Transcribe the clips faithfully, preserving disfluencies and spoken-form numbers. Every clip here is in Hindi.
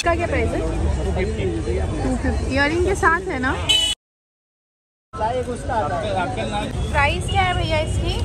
इसका क्या प्राइस है? Two fifty. ईयरिंग के साथ है ना? प्राइस क्या है भैया इसकी?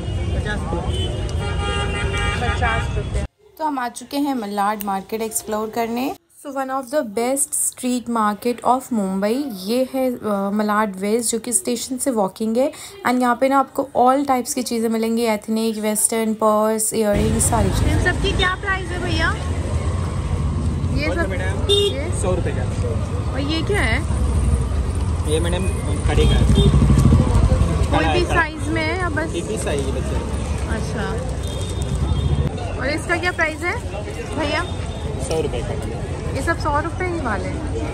पचास रुपये। तो हम आ चुके हैं मलाड मार्केट एक्सप्लोर करने। So one of the best street market of Mumbai ये है मलाड वेस्ट, जो कि स्टेशन से वॉकिंग है। एंड यहाँ पे ना आपको ऑल टाइप्स की चीज़ें मिलेंगी, एथनिक, वेस्टर्न, पर्स, इयररिंग्स, सारी चीज़ें। इन सब की क्या प्राइस है भैया? ये सब ये सौ रुपये का। और ये क्या है? ये मैडम कड़ी का कोई भी साइज में है या बस? एक ही साइज बच्चे। अच्छा, और इसका क्या प्राइस है भैया? सौ रुपये का। ये सब सौ रुपये ही वाले।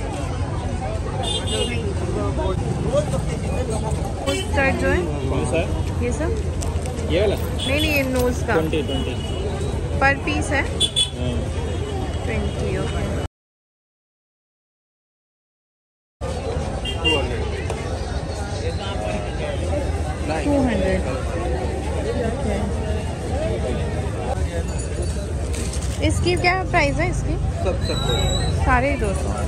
शर्ट जो है कौन सा? ये सब ये वाला? नहीं नहीं, ये नोज का ट्वेंटी ट्वेंटी पर पीस है। ट्वेंटी। ओके। Two hundred. इसकी क्या प्राइस है इसकी? सब सब सारे ही दो सौ।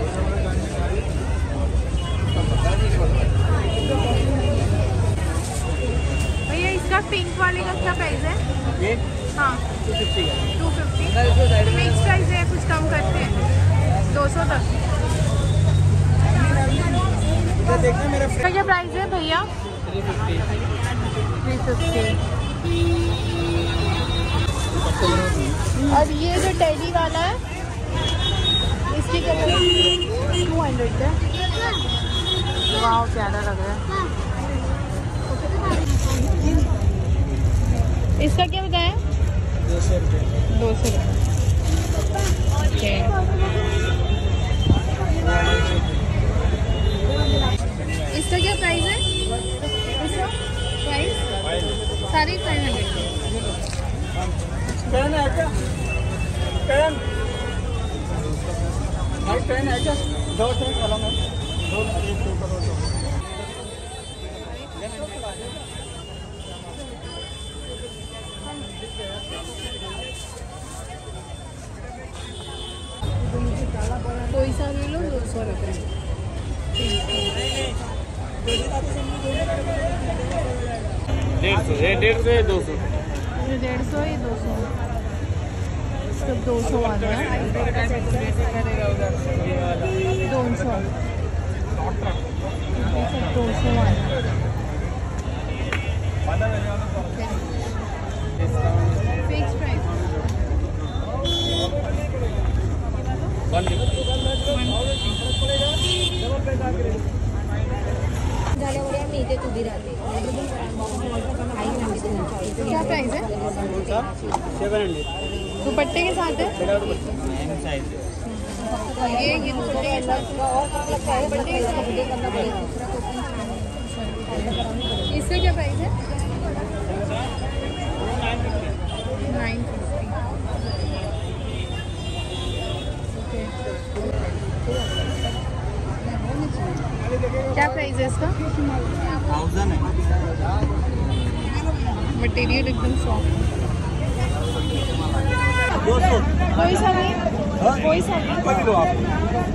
भैया इसका पिंक वाले का क्या प्राइस है? ये हाँ टू फिफ्टी का। Two fifty. मिक्स प्राइस है, कुछ कम करते हैं दो सौ तक। देखना मेरा इसका क्या प्राइस है भैया? Three fifty. Three fifty. और ये जो टेडी वाला है इसकी क्या प्राइस? टू हंड्रेड का। वाह प्यारा लग रहा है। इसका क्या बताया? दो सौ रुपये। दो सौ रुपये। इसका क्या प्राइस है? इसका प्राइस सारे फाइव हंड्रेड। पेन है क्या? पेन भाई पेन है क्या? दो पेन वाला में दो एक दो करो दो। कोई सा ले लो, दो सौ रुपये। डेढ़ सौ डेढ़ सौ दो सौ। डेढ़ सौ ही दो सौ। इसका दो सौ वाला है। दो सौ दो सौ वाला। Fix price. क्या प्राइस है? Seven hundred. दुपट्टे के साथ है ये ये दुपट्टे के साथ। दुपट्टे के साथ इसका क्या प्राइस है? Nine fifty. क्या प्राइस है इसका? थाउजेंड है। मटेरियल एकदम सॉफ्ट। दो सौ। कोई सा भी? कोई सा भी कोई भी लो आप।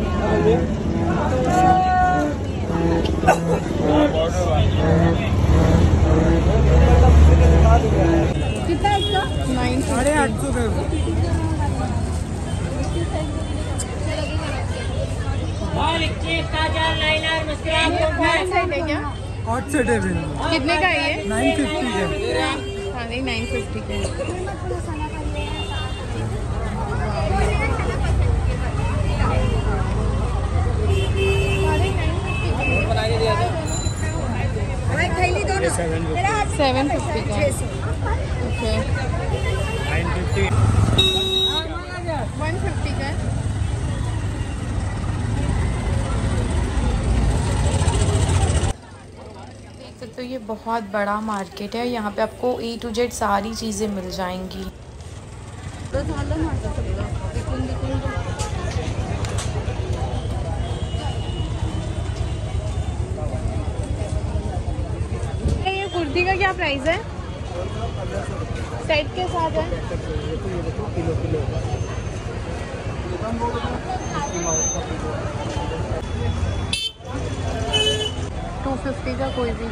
कितना है इसका? नाइन साढ़े आठ सौ का। हॉट सेट है क्या? हॉट सेट है। कितने का है ये? नाइन फिफ्टी का। हाँ नहीं, नाइन फिफ्टी का। सेवन फिफ्टी का। Okay. Nine fifty. One fifty का। देख सकते हो ये बहुत बड़ा मार्केट है। यहाँ पे आपको ए टू जेड सारी चीज़ें मिल जाएंगी। ये कुर्ती का क्या प्राइस है? सेट के साथ है। मिकी माउस का टू फिफ्टी का कोई भी।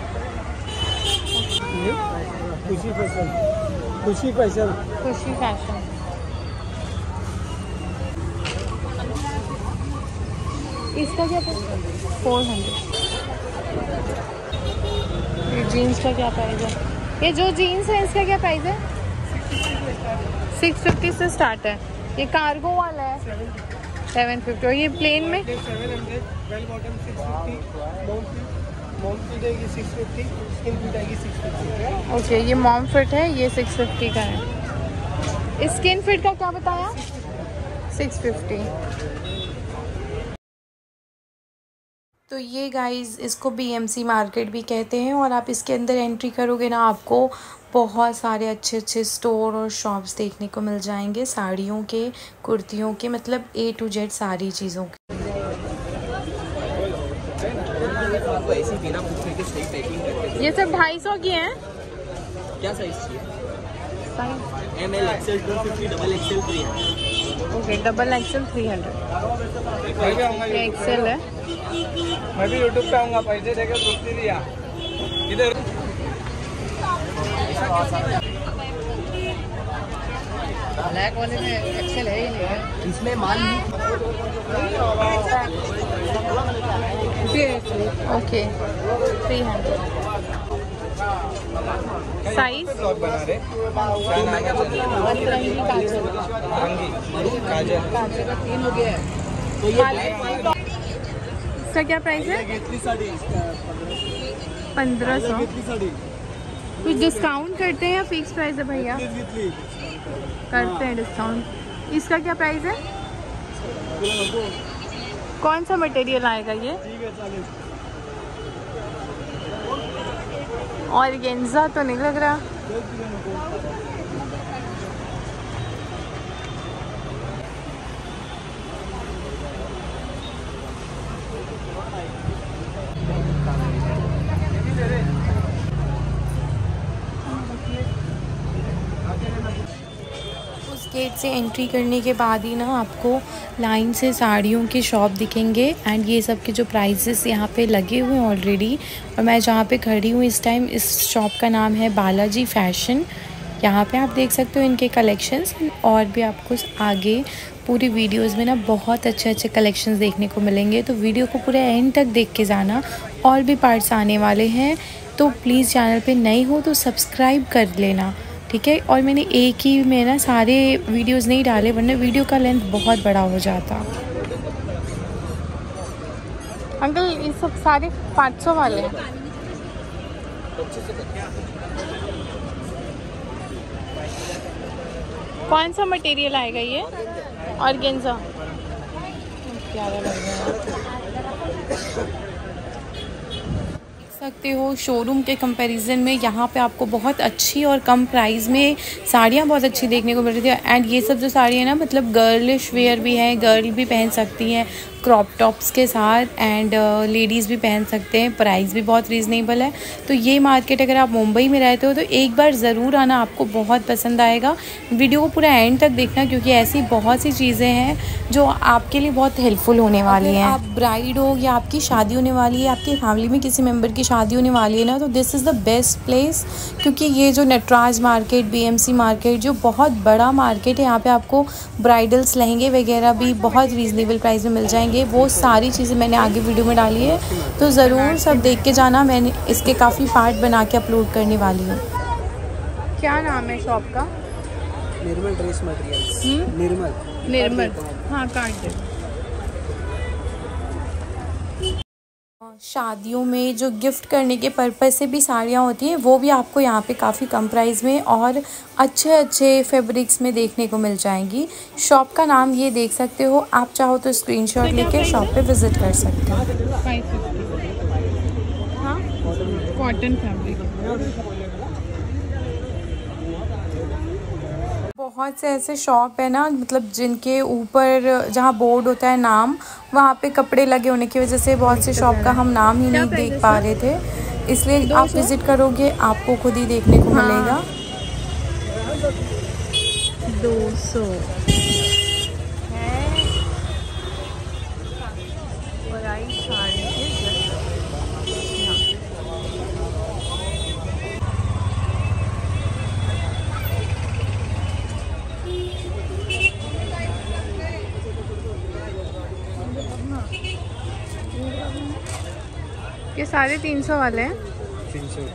खुशी फैशन, खुशी फैशन, खुशी फैशन। इसका क्या प्राइस? Four hundred. ये जीन्स का क्या प्राइस है? ये जो जीन्स है इसका क्या प्राइस है? सिक्स फिफ्टी से स्टार्ट है। ये कार्गो वाला है सेवन फिफ्टी। और ये प्लेन में seven hundred, bell bottom six fifty, mom fit आएगी सिक्स फिफ्टी, स्किन फिट आएगी सिक्स फिफ्टी। ओके, ये मॉम फिट है, ये सिक्स फिफ्टी का है। स्किन फिट का क्या बताया? Six fifty. तो ये गाइस इसको बीएमसी मार्केट भी कहते हैं और आप इसके अंदर एंट्री करोगे ना, आपको बहुत सारे अच्छे अच्छे स्टोर और शॉप्स देखने को मिल जाएंगे, साड़ियों के, कुर्तियों के, मतलब ए टू जेड सारी चीज़ों के। ये सब ढाई सौ की हैं। क्या साइज चाहिए? Size M L XL two fifty, double XL three hundred. Okay, double XL three hundred. ये एक्सएल है। मैं भी यूट्यूब पे आऊँगा, पैसे देकर कुर्ती दिया इधर। ब्लैक वाले में एक्सेल है ही नहीं है, इसमें माल ओके, थ्री हंड्रेड। साइज बना रहे काजल काजल तीन हो गया है। तो ये इसका क्या प्राइस है? पंद्रह सौ। कुछ डिस्काउंट करते हैं या फिक्स प्राइस है भैया? करते हैं डिस्काउंट। इसका क्या प्राइस है? कौन सा मटेरियल आएगा ये? ऑर्गेन्जा तो नहीं लग रहा। गेट से एंट्री करने के बाद ही ना आपको लाइन से साड़ियों की शॉप दिखेंगे एंड ये सब के जो प्राइसेस यहाँ पे लगे हुए हैं ऑलरेडी। और मैं जहाँ पे खड़ी हूँ इस टाइम, इस शॉप का नाम है बालाजी फैशन। यहाँ पे आप देख सकते हो इनके कलेक्शंस, और भी आपको आगे पूरी वीडियोस में ना बहुत अच्छे अच्छे कलेक्शंस देखने को मिलेंगे। तो वीडियो को पूरे एंड तक देख के जाना, और भी पार्ट्स आने वाले हैं। तो प्लीज़ चैनल पे नए हो तो सब्सक्राइब कर लेना, ठीक है। और मैंने एक ही में ना सारे वीडियोस नहीं डाले, वरना वीडियो का लेंथ बहुत बड़ा हो जाता। अंकल ये सब सारे पाँच सौ वाले हैं। कौन सा मटेरियल आएगा ये? ऑर्गेन्जा। प्यारा लग रहा है। सकते हो शोरूम के कंपैरिजन में यहाँ पे आपको बहुत अच्छी और कम प्राइस में साड़ियाँ बहुत अच्छी देखने को मिल रही थी। एंड ये सब जो साड़ी है ना, मतलब गर्लिश वेयर भी है, गर्ल भी पहन सकती हैं क्रॉप टॉप्स के साथ, एंड लेडीज़ भी पहन सकते हैं। प्राइस भी बहुत रीज़नेबल है। तो ये मार्केट अगर आप मुंबई में रहते हो तो एक बार ज़रूर आना, आपको बहुत पसंद आएगा। वीडियो को पूरा एंड तक देखना, क्योंकि ऐसी बहुत सी चीज़ें हैं जो आपके लिए बहुत हेल्पफुल होने वाली हैं। आप ब्राइड हो या आपकी शादी होने वाली है, आपकी फैमिली में किसी मेम्बर की शादी होने वाली है ना, तो this is the best place. क्योंकि ये जो नटराज मार्केट, बीएमसी मार्केट, जो बहुत बड़ा मार्केट है, यहाँ पे आपको ब्राइडल्स लहंगे वगैरह भी बहुत रीज़नेबल प्राइस में मिल जाएंगे। वो सारी चीज़ें मैंने आगे वीडियो में डाली है, तो ज़रूर सब देख के जाना। मैंने इसके काफ़ी पार्ट बना के अपलोड करने वाली हूँ। क्या नाम है शॉप का? निर्मल ड्रेस मटेरियल्स। निर्मल निर्मल, हाँ कार्ड दे। शादियों में जो गिफ्ट करने के पर्पज़ से भी साड़ियाँ होती हैं, वो भी आपको यहाँ पे काफ़ी कम प्राइस में और अच्छे अच्छे फैब्रिक्स में देखने को मिल जाएंगी। शॉप का नाम ये देख सकते हो, आप चाहो तो स्क्रीनशॉट लेके शॉप पे विज़िट कर सकते हो। हाँ, कॉटन फैब्रिक। बहुत से ऐसे शॉप है ना, मतलब जिनके ऊपर जहाँ बोर्ड होता है नाम, वहाँ पे कपड़े लगे होने की वजह से बहुत से शॉप का हम नाम ही नहीं देख पा रहे थे। इसलिए आप विज़िट करोगे आपको खुद ही देखने को मिलेगा। दो सौ ये साढ़े तीन सौ वाले हैं। तीन सौ।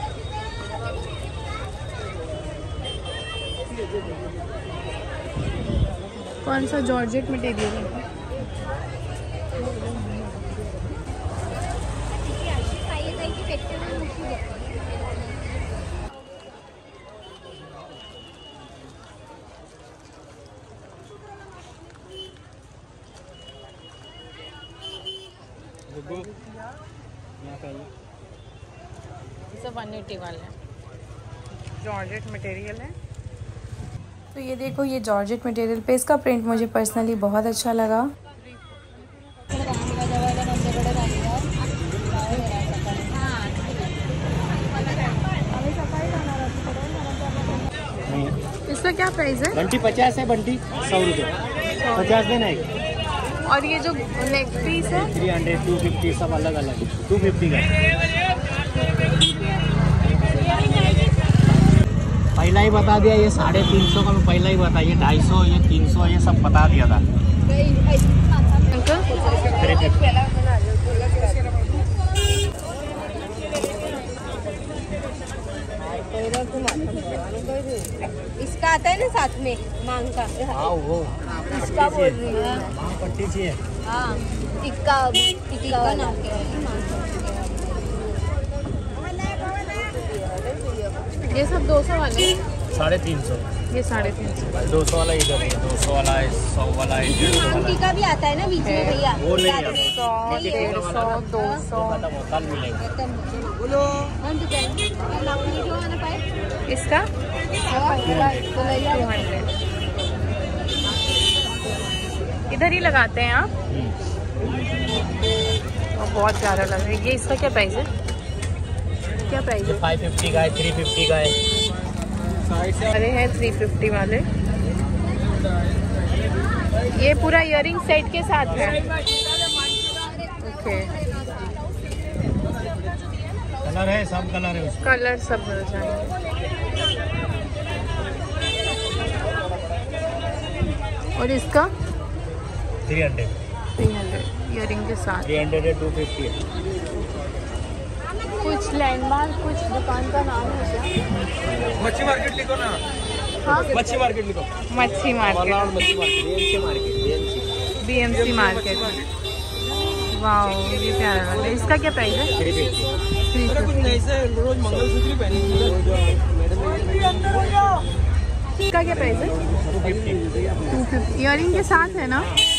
कौन सा जॉर्जेट मटेरियल है? वन एटी वाले हैं, जॉर्जेट मटेरियल है। तो ये देखो, ये जॉर्जेट मटेरियल पे इसका प्रिंट मुझे पर्सनली बहुत अच्छा लगा। इसका क्या प्राइस है? बंटी पचास है, बंटी सौ रुपये, पचास देना है। और ये जो नेक पीस है थ्री हंड्रेड टू फिफ्टी सब अलग अलग, टू फिफ्टी का। पहला ही बता दिया, ये साढ़े तीन सौ का मैं पहला ही बता, ये ढाई सौ, ये तीन सौ, ये सब बता दिया था। इसका आता है ना साथ में मांग का। हाँ वो इसका बोल रही है, मांग पट्टी चाहिए। हाँ टिक्का टिक्का नाम के। ये सब दो सौ वाले, साढ़े तीन सौ। ये साढ़े तीन सौ। दो सौ वाला इधर है, दो सौ वाला है, सौ वाला है, डेढ़ सौ वाला टिक्का भी आता है ना बीच में भैया। वो ले सौ, डेढ़ सौ, दो सौ। कल मिलेगा। बोलो हम तो जाएंगे जो आना पाए। इसका टू हंड्रेड। इधर ही लगाते हैं आप। और बहुत प्यारा लग रहा है ये। इसका क्या प्राइस है? क्या प्राइस है? फाइव फिफ्टी का है, थ्री फिफ्टी का है। अरे है थ्री फिफ्टी वाले। ये पूरा इयरिंग सेट के साथ है। ओके, कलर है, सब कलर है उसका। कलर सब मिल जाएंगे। और इसका three hundred three hundred earring के साथ। थ्री हंड्रेड है, टू फिफ्टी है। कुछ लैंडमार्क, कुछ दुकान का नाम है क्या? मच्छी मार्केट लिखो ना। हाँ, मच्छी मार्केट लिखो। मच्छी मार्केट, मच्छी market, B M C market. Wow, ये प्यारा लग रहा है। इसका क्या प्राइस है? Three fifty. Three fifty. रोज मंगलसूत्र पहनी। इसका क्या प्राइस है? Two fifty. Two fifty earring के साथ है ना?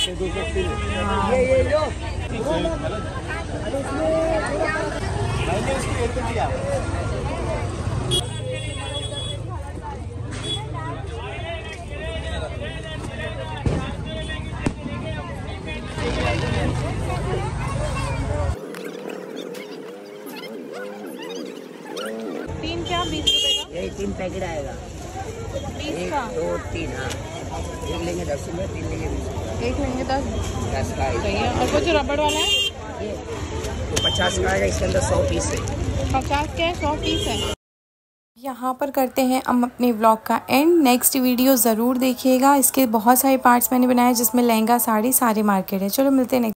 तीन क्या बीस रुपए का? यही तीन पैकेट आएगा। बीस एक का? दो तीन, हाँ। एक लेंगे दस रुपये, तीन लेंगे बीस रुपये। एक लेंगे दस। दस का सही है। और वो जो रबड़ वाला है ये तो पचास का आएगा, इसके अंदर सौ पीस है। पचास के सौ पीस है। यहाँ पर करते हैं हम अपने व्लॉग का एंड। नेक्स्ट वीडियो ज़रूर देखिएगा। इसके बहुत सारे पार्ट्स मैंने बनाए जिसमें लहंगा, साड़ी, सारे मार्केट है। चलो मिलते हैं नेक्स्ट।